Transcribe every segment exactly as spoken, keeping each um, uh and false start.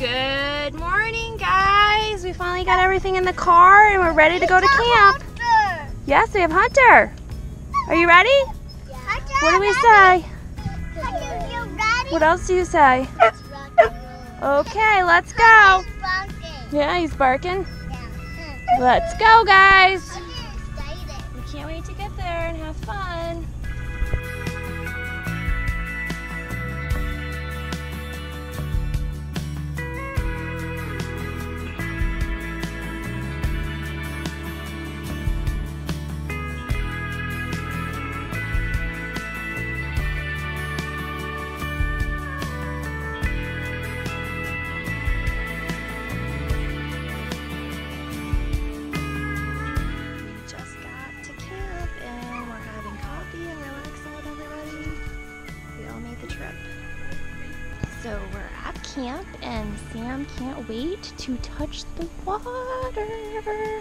Good morning, guys. We finally got everything in the car and we're ready to go to camp. Hunter. Yes, we have Hunter. Are you ready? Yeah. What do we say? Hunter, you ready? What else do you say? Let's rock and roll. Okay, let's go. He's barking. Yeah, he's barking. Yeah. Let's go, guys. I'm excited. We can't wait to get there and have fun. So we're at camp and Sam can't wait to touch the water.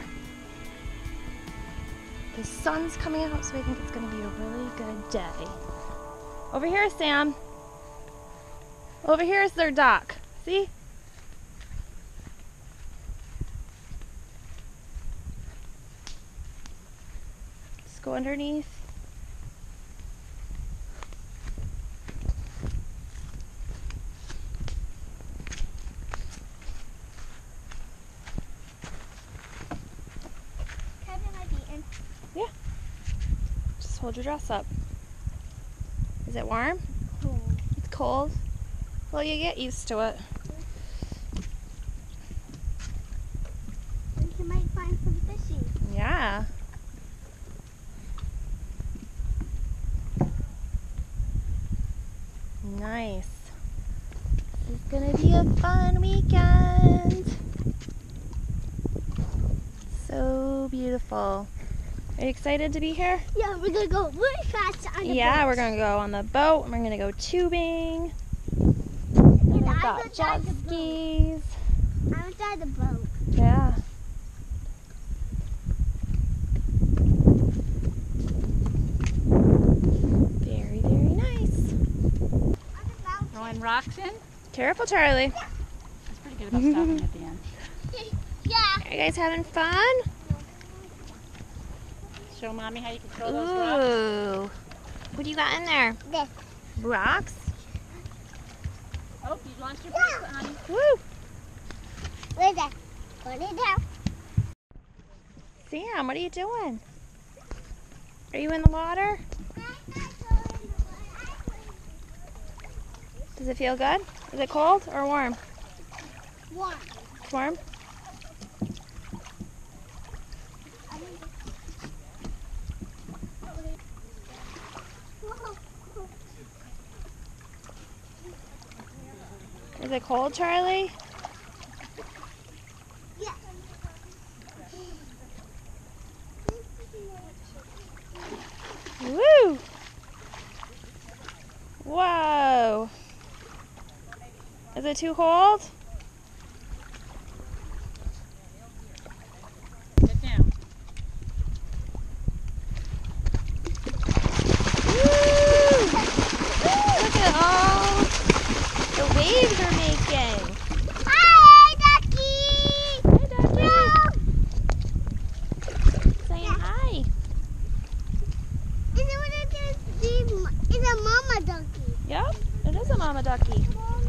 The sun's coming out, so I think it's going to be a really good day. Over here, Sam. Over here is their dock. See? Just go underneath. Yeah. Just hold your dress up. Is it warm? Cold. It's cold? Well, you get used to it. You might find some fishies. Yeah. Nice. This is gonna be a fun weekend. So beautiful. Are you excited to be here? Yeah, we're gonna go really fast on the Yeah, boat. we're gonna go on the boat and we're gonna go tubing. And We've I got will jet drive the boat. skis. I will drive the boat. Yeah. Very, very nice. Throwing rocks in? Careful, Charlie. It's pretty good about stopping at the end. Yeah. Are you guys having fun? Show Mommy how you can throw those rocks. Ooh. What do you got in there? This. Rocks? Oh, you launched your bracelet, honey. Woo! Where's that? Put it down. Sam, what are you doing? Are you in the water? Does it feel good? Is it cold or warm? One. It's warm? Is it cold, Charlie? Yeah. Woo! Whoa! Is it too cold? Sit down. Woo! Look at all the waves are making. Hi, Ducky. Hi, Ducky. Saying hi. Is it what it is? It's a mama ducky. Yep, it is a mama ducky.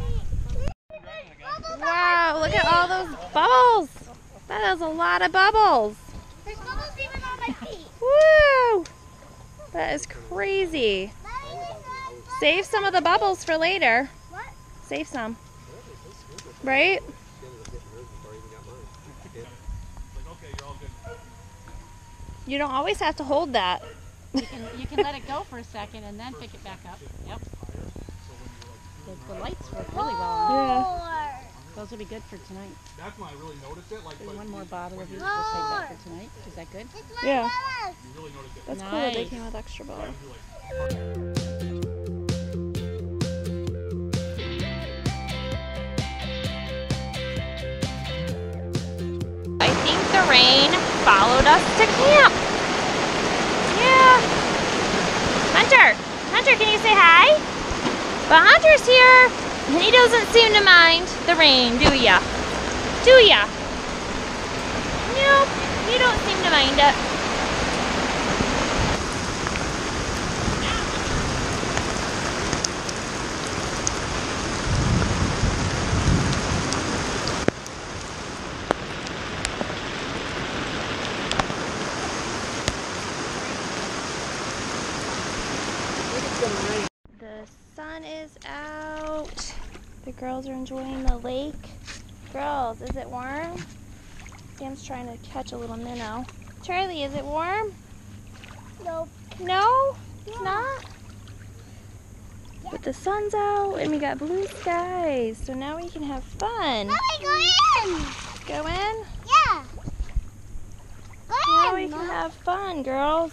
Wow, look at all those bubbles. That is a lot of bubbles. There's bubbles even on my feet. Woo! That is crazy. Save some of the bubbles for later. What? Save some. Right? You don't always have to hold that. You can, you can let it go for a second and then pick it back up. Yep. The, the lights work really well on it. Yeah. Those will be good for tonight. That's when I really noticed it. Like, There's like one more bottle of each. We'll save that for tonight. Is that good? It's my Yeah. mama's. you really noticed it. That's cool that they Nice. came with extra bubbles. I think the rain followed us to camp. Yeah. Hunter, Hunter, can you say hi? But Hunter's here, and he doesn't seem to mind the the rain, do ya? Do ya? Nope, you don't seem to mind it. The sun is out. The girls are enjoying the lake. Girls, is it warm? Sam's trying to catch a little minnow. Charlie, is it warm? Nope. No, it's Yeah. not. But the sun's out and we got blue skies, so now we can have fun. Let me go in. Go in? Yeah. Go Now in, we can Mom. have fun, girls.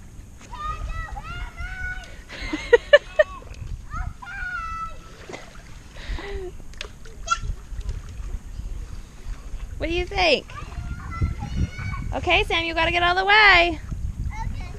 What do you think? Okay, Sam, you gotta get out of the way. Okay.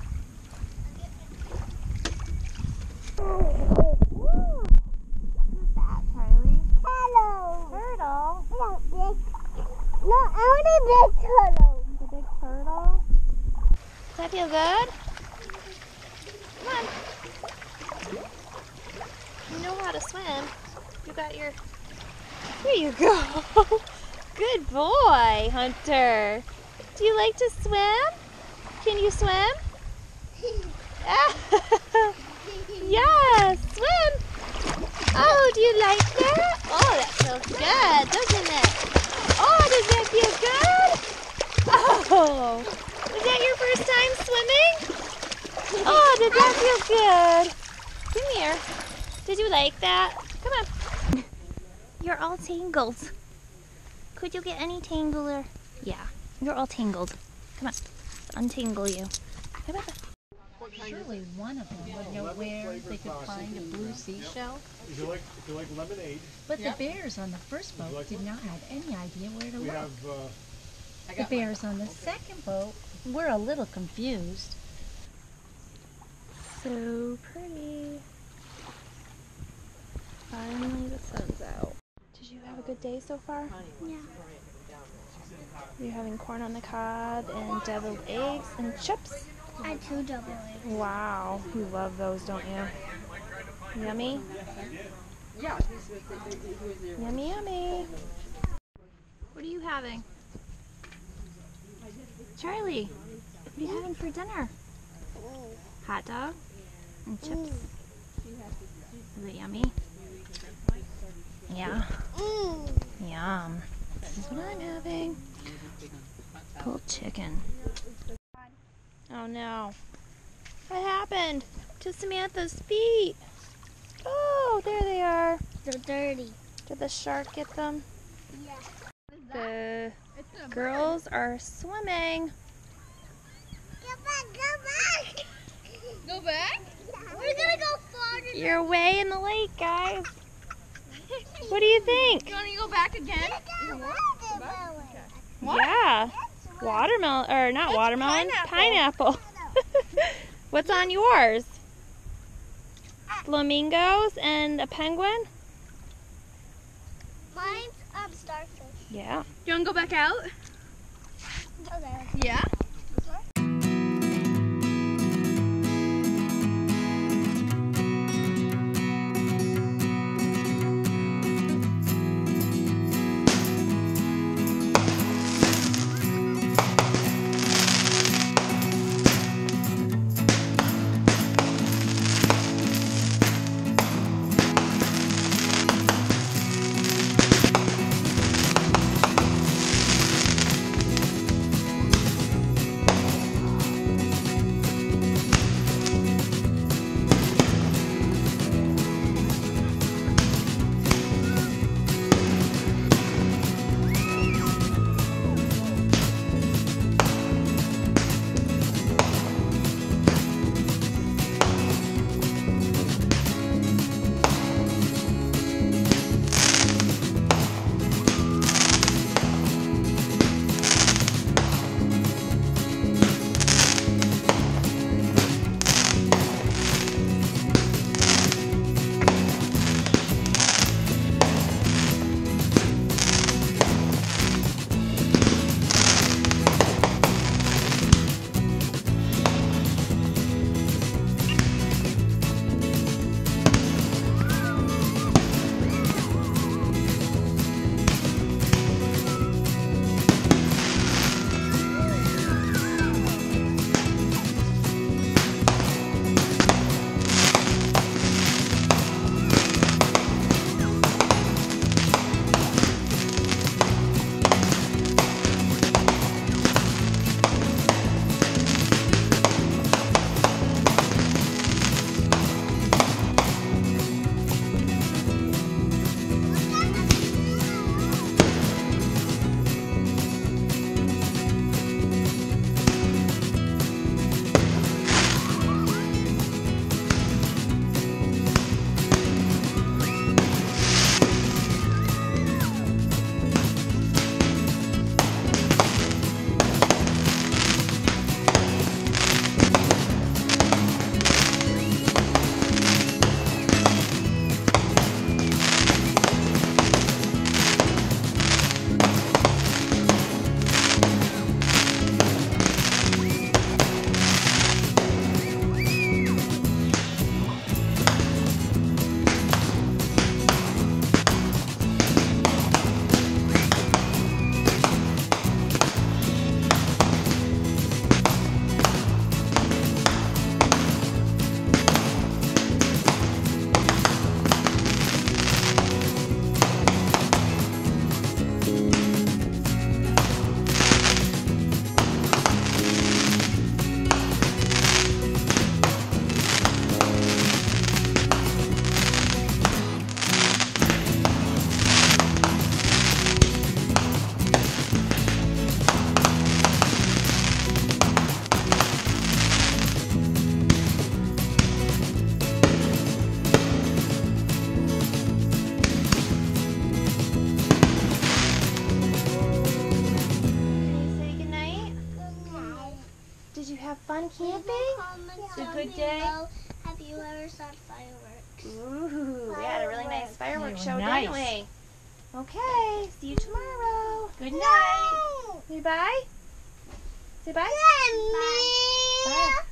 Who's that, Charlie? Hello. Turtle. No, big. No, I want a big turtle. The big turtle. Does that feel good? Come on. You know how to swim. You got your... There you go. Good boy, Hunter. Do you like to swim? Can you swim? Yes, swim. Oh, do you like that? Oh, that feels good, doesn't it? Oh, does that feel good? Oh, is that your first time swimming? Oh, did that feel good? Come here. Did you like that? Come on. You're all tangled. Could you get any tangler? Yeah, you're all tangled. Come on, untangle you. Come on. Surely one of them would know where they could find a blue seashell. If you like, if you like lemonade, But the bears on the first boat did not have any idea where to we look. have. Uh, The bears on the second boat were a little confused. So pretty. Finally the sun's out. Did you have a good day so far? Yeah. You're having corn on the cob and deviled eggs and chips? I had two double eggs. Wow, you love those, don't you? Yummy? Yummy, yummy. What are you having? Charlie, what are you having for dinner? Hot dog and chips. Is it yummy? Yeah. Mm. Yum. This is what I'm having. Pulled chicken. Oh no. What happened to Samantha's feet? Oh, there they are. They're dirty. Did the shark get them? Yeah. The girls are swimming. Go back, go back. Go back? We're gonna go farther. You're way in the lake, guys. What do you think? You want to go back again? Yeah. Watermelon, or not That's watermelon, pineapple. pineapple. What's on yours? Flamingos and a penguin? Mine's um starfish. Yeah. You want to go back out? Okay. Yeah. fun camping? It's a good day? Have you ever saw fireworks? Ooh, we had a really nice fireworks They were show, nice. didn't we? Okay, see you tomorrow. Good night. No. Say bye. Say bye. Bye. Bye.